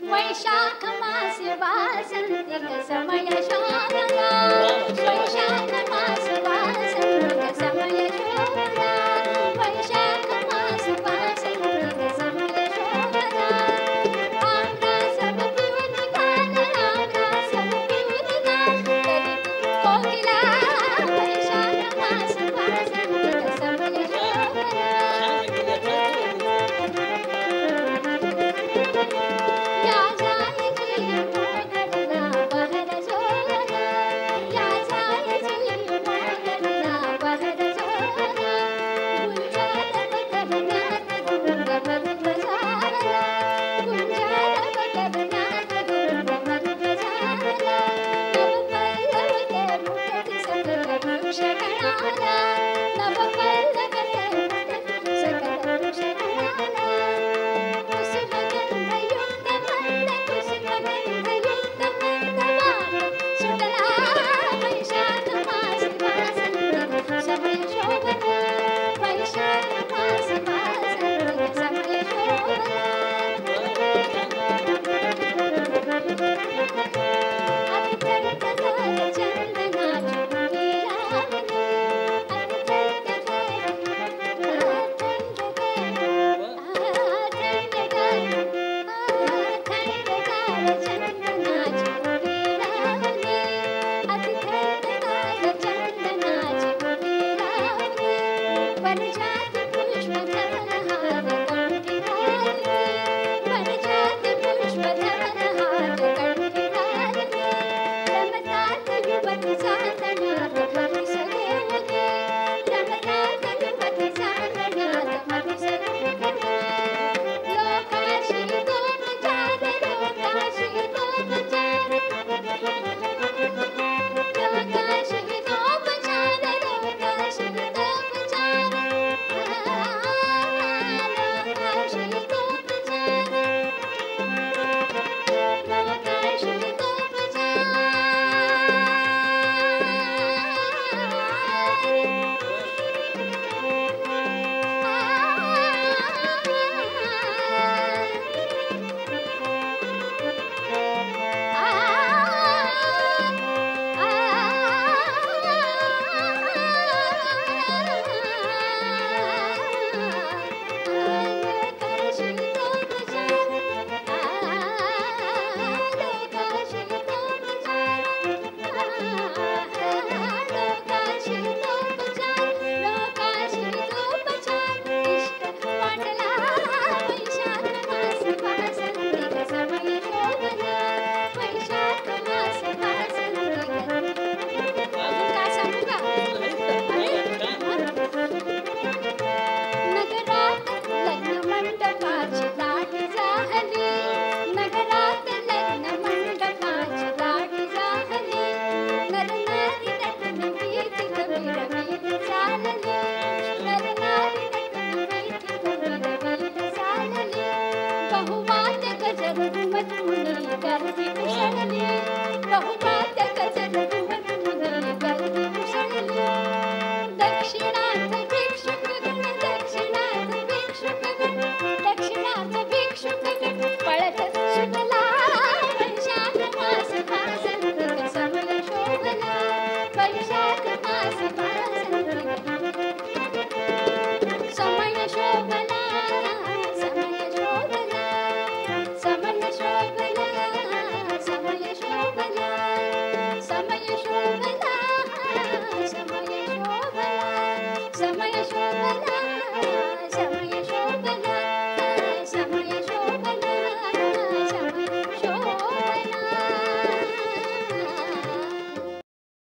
वैशाख मास वासंतिक समय शोभना वैशाख मास वासंतिक समय शोभना वैशाख मास वासंतिक समय शोभना आंबा सब पिऊन निघाला आंबा सब पिऊन निघाला कोकिला वैशाख मास वासंतिक समय शोभना या जायची मोगरीला बहर शोभना या जायची मोगरीला बहर शोभना गुंजाल बकरनाथ गुंग मधुर झाला गुंजाल बकरनाथ गुंग मधुर झाला नवपल्लव ते मुखती सकल वृक्ष गणाला नवपल्लव ते मुखती सकल वृक्ष गणाला समय शोभना